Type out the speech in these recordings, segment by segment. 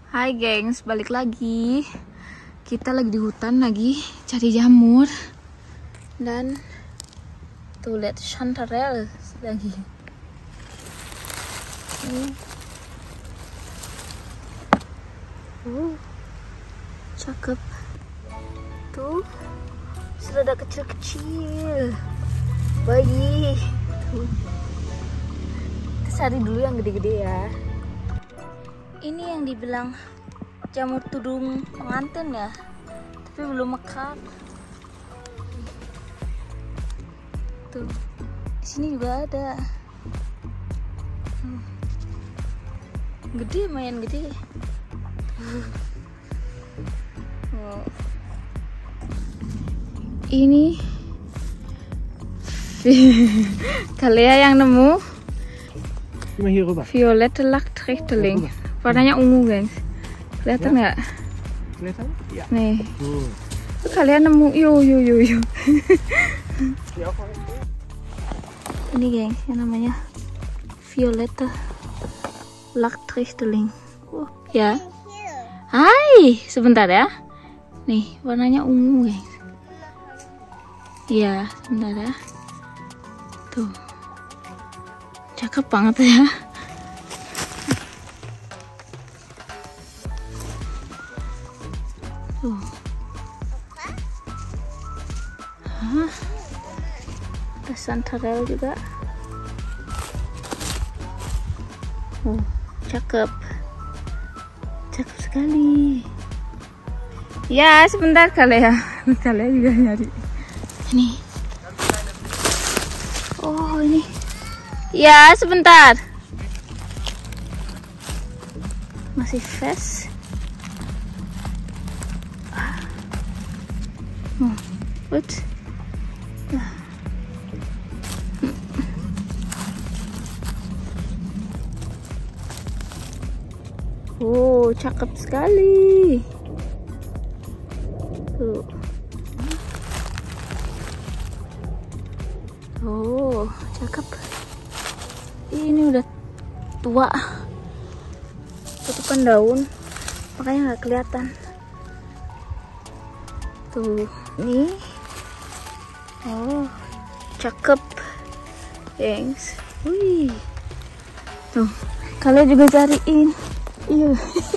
Hai gengs, balik lagi. Kita lagi di hutan lagi cari jamur. Dan tuh lihat chanterelle lagi. Cakep. Tuh sudah ada kecil-kecil. Bayi. Tuh. Kita cari dulu yang gede-gede ya. Ini yang dibilang jamur tudung pengantin ya, tapi belum mekar. Tuh, di sini juga ada. Gede, lumayan gede. Oh. Ini Kalea yang nemu violette Lachtrechterling. Warnanya ungu guys, kelihatan nggak? Kelihatan? Ya. Nih, tuh kalian nemu, yo. Ini guys, yang namanya violette Lachtrechterling. Ya. Hai, sebentar ya. Nih, warnanya ungu guys. Iya, sebentar ya. Tuh, cakep banget ya. Tuh. Ada chanterelle juga. Cakep. Cakep sekali. Ya, sebentar Kalea. Kalea juga nyari. Ini. Oh, ini. Ya, sebentar. Masih fresh. Wait. Oh, cakep sekali. Tuh. Oh, cakep. Ini udah tua. Tutupan daun, makanya nggak kelihatan. Tuh, nih. Oh, cakep, gengs. Wih, tuh, kalian juga cariin. Iya.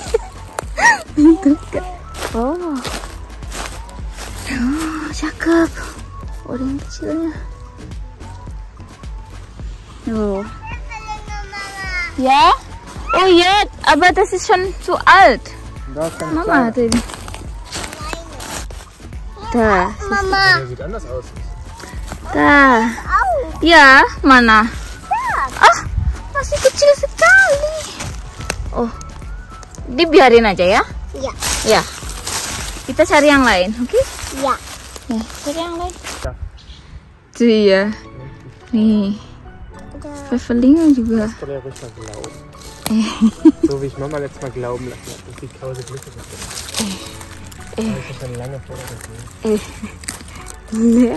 Oh, cakep. Oh, yang kecilnya. Oh. Ja? Oh ja, aber das ist schon zu alt. Mama hat den. Da. Mama. Der sieht anders aus. Da. Ya, mana? Ah, masih kecil sekali. Oh, dibiarin aja ya? Iya. Ya. Kita cari yang lain, oke? Iya. Nih, cari yang lain. Tuh ya. Nih. Pfefferlinge juga. So wie ich Mama letztes Mal glauben lassen, dass die Krause Glücklich ist. Das ist schon lange vor der Geschichte. Ja.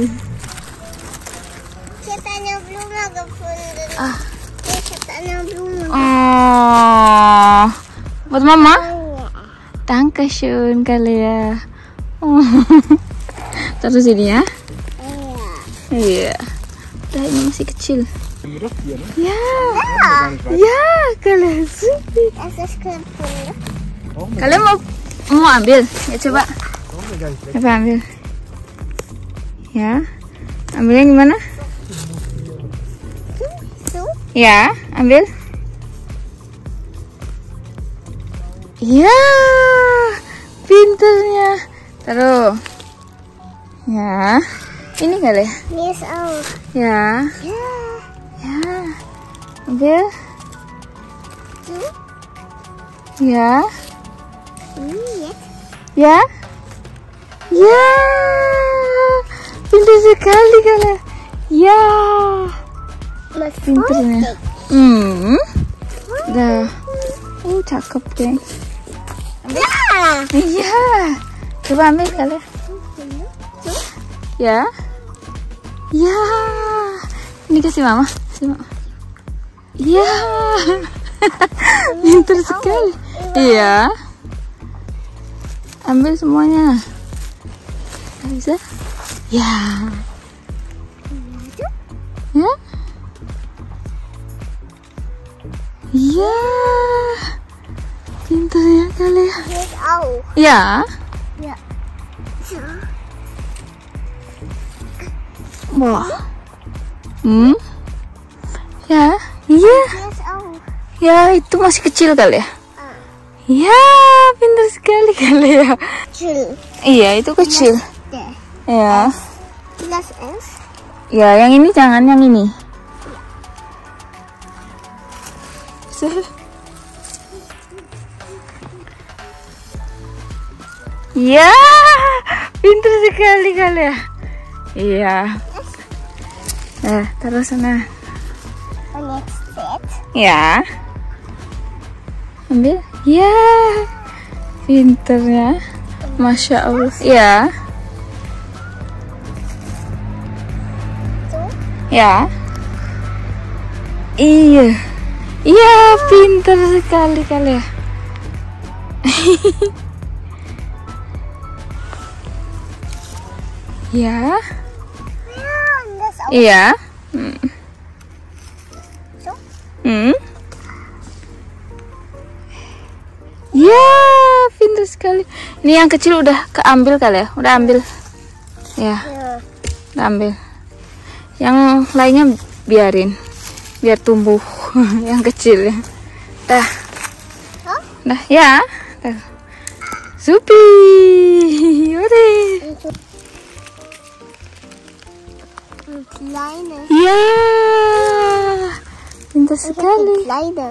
Ich habe eine Blume gefunden. Ich habe eine Blume. Oh, buat Mama? Dankeschön, Kalea. Oh. Taruh sini ya. Iya. Udah, ini masih kecil. Ya, ya, Kalea. Es ist gefunden. Kalian mau ambil? Ya coba. Coba ambil. Ya, ambilnya gimana? Ya, ambil. Ya, pinternya. Taruh. Ya, ini kali. Mir ist auch. Ya. Ya, ambil. Ya. Ya. Ya. Pintar sekali kalian. Ya. Pinternya. Dah. Cakep deh. Ya. Iya. Coba ambil kalian. Ya. Ya. Ini kasih Mama. Kasih Mama. Ya. Pintar sekali. Iya. Ambil semuanya. Nggak bisa? Ya. Ya? Iya. Pintar ya kalian. Ya. Ya. Wah. Ya. Iya. Ya, itu masih kecil kali ya. Ya, pintar sekali kali ya. Kecil. Iya, itu kecil. Ya. Kelas S. Ya, yang ini jangan, yang ini. Ya, pintar sekali kali ya. Iya. Terus sana. Next set. Ya. Ambil. Ya. Pinternya. Masya Allah. Ya. Ya. Iya. Iya, pintar sekali kali ya. Ya. Iya. Ya, pintar sekali. Ini yang kecil udah keambil kali ya? Udah ambil. Ya. Udah ambil. Yang lainnya biarin. Biar tumbuh yang kecil ya. Dah. Dah, ya. Dah. Supi. Udah. Ya. Pintar sekali.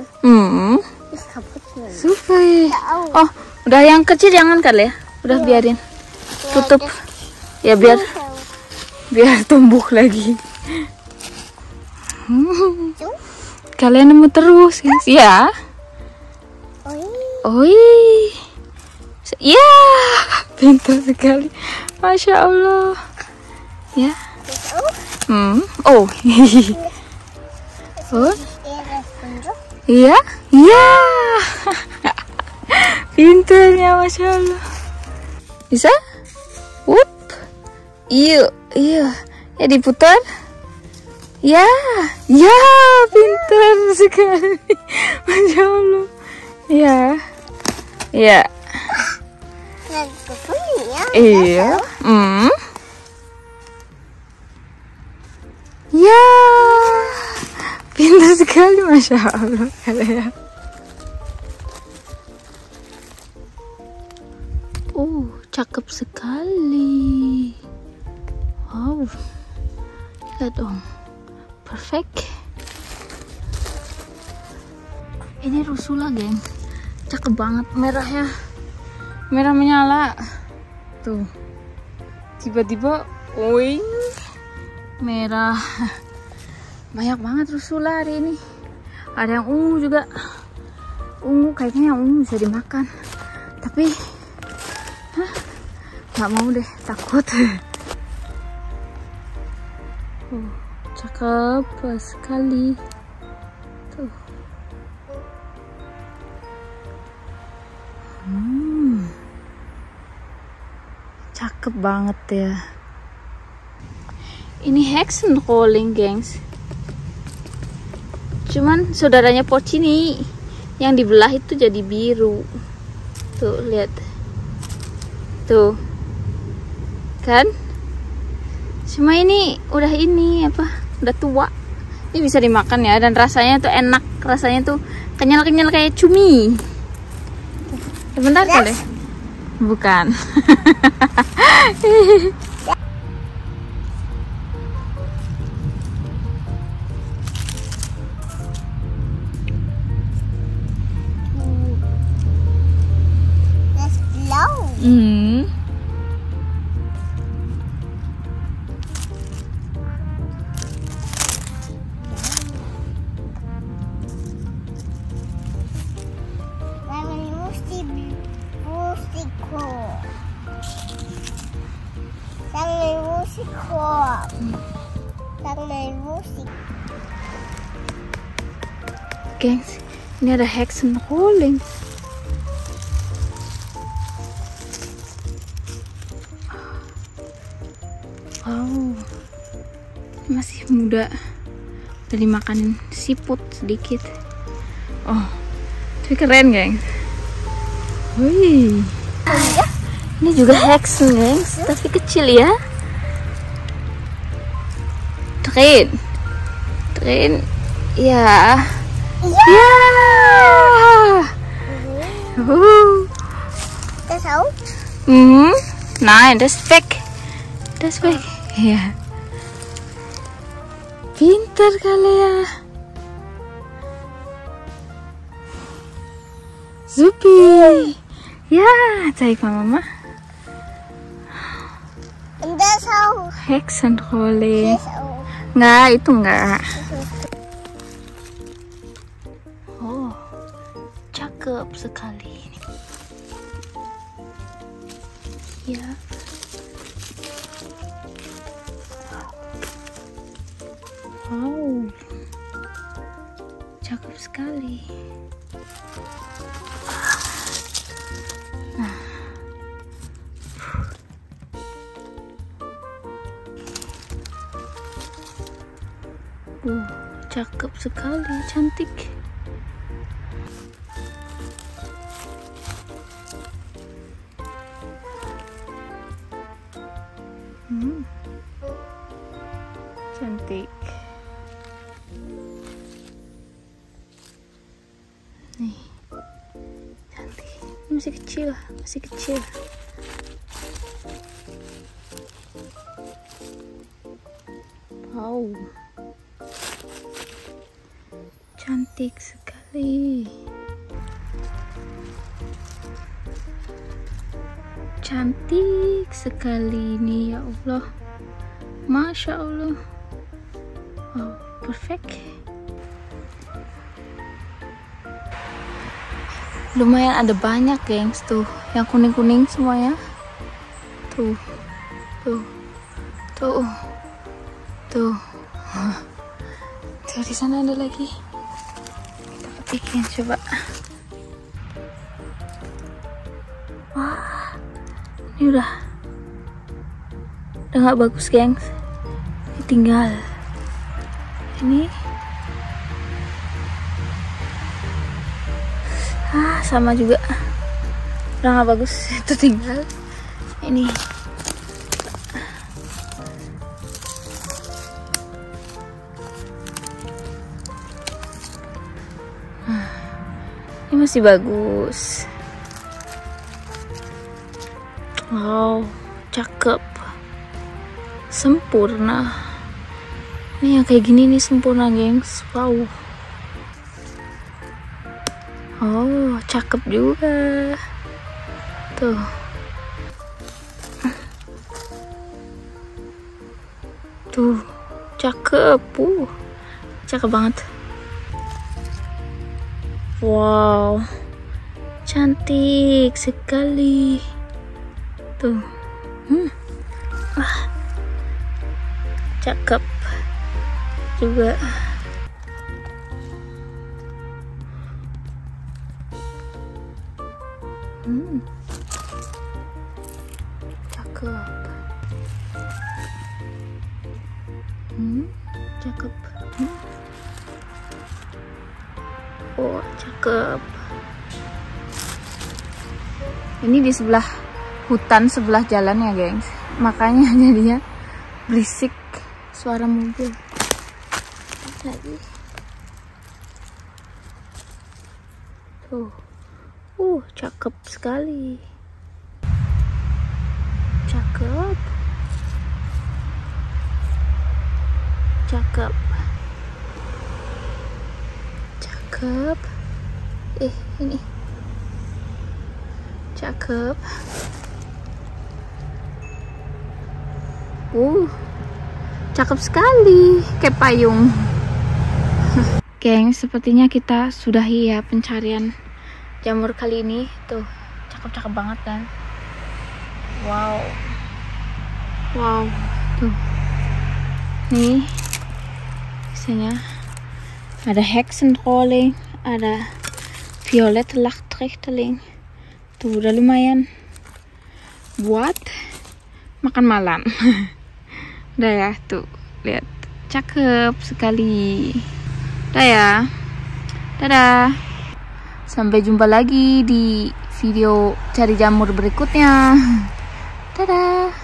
Supi. Oh, udah yang kecil jangan kali ya. Udah biarin. Tutup. Ya biar tumbuh lagi. Kalian nemu terus, guys. Ya. Oi. Ya, pintar sekali. Masya Allah. Ya. Oh. Oh. Iya. Iya. Pintarnya, Masya Allah. Bisa? Wup. Iya. Iya. Ya diputar. Ya. Ya, pintar sekali. Masya Allah. Ya. Ya. Iya. Ya. Pintar sekali, Masya Allah kalian. Cakep sekali. Wow. Lihat dong. Perfect. Ini rusula, geng. Cakep banget merahnya. Merah menyala. Tuh. Tiba-tiba, woi. Merah. Banyak banget rusula hari ini. Ada yang ungu juga. Ungu, kayaknya yang ungu bisa dimakan. Tapi nggak mau deh, takut. Cakep sekali. Tuh. Cakep banget ya. Ini Hexenrolling, gengs. Cuman saudaranya Porcini yang dibelah itu jadi biru. Tuh, lihat. Tuh. Kan? Cuma ini udah udah tua. Ini bisa dimakan ya, dan rasanya tuh enak. Rasanya tuh kenyal-kenyal kayak cumi. Sebentar kali. Bukan. Gengs, ini ada Hexenrolling. udah dimakanin siput sedikit. Oh, tapi keren gengs. Wih, ini juga hexen gengs, tapi kecil ya. Train, ya, ya. Das auch? Nein, das weg. Ya. Pintar kali ya. Zupi. Ya, zeig mal Mama. Und das auch. Hexenrolle. Das auch. Enggak, itu enggak. Oh, cakep sekali ini. Ya. Wow, cakep sekali. Nah. Cakep sekali, cantik. Cantik. Nih, cantik. Masih kecil. Wow, cantik sekali. Cantik sekali ini, ya Allah. Masya Allah. Wow, perfect. Lumayan ada banyak gengs tuh, yang kuning-kuning semuanya. Tuh. Tuh di sana ada lagi. Kita petikin coba. Wah, ini udah nggak bagus gengs. Ini tinggal ini. Sama juga udah nggak bagus. Itu tinggal ini. Ini masih bagus. Wow, cakep, sempurna. Ini yang kayak gini nih sempurna gengs. Wow. Oh, cakep juga. Tuh. Tuh, cakep. Cakep banget. Wow, cantik sekali. Tuh. Cakep juga. Cakep. Cakep. Oh, cakep. Ini di sebelah hutan, sebelah jalan ya, gengs. Makanya jadinya berisik suara mobil. Lagi. Tuh. Cakep sekali. Cakep. Ini cakep. Cakep sekali, kayak payung. Geng, sepertinya kita sudahi ya pencarian jamur kali ini. Tuh, cakep-cakep banget kan. Wow, tuh. Nih, biasanya ada Hexenrolle, ada Violette Lachtrechterling. Tuh, udah lumayan buat makan malam. Udah ya, tuh lihat Cakep sekali. Dah ya. Dadah. Sampai jumpa lagi di video cari jamur berikutnya. Dadah.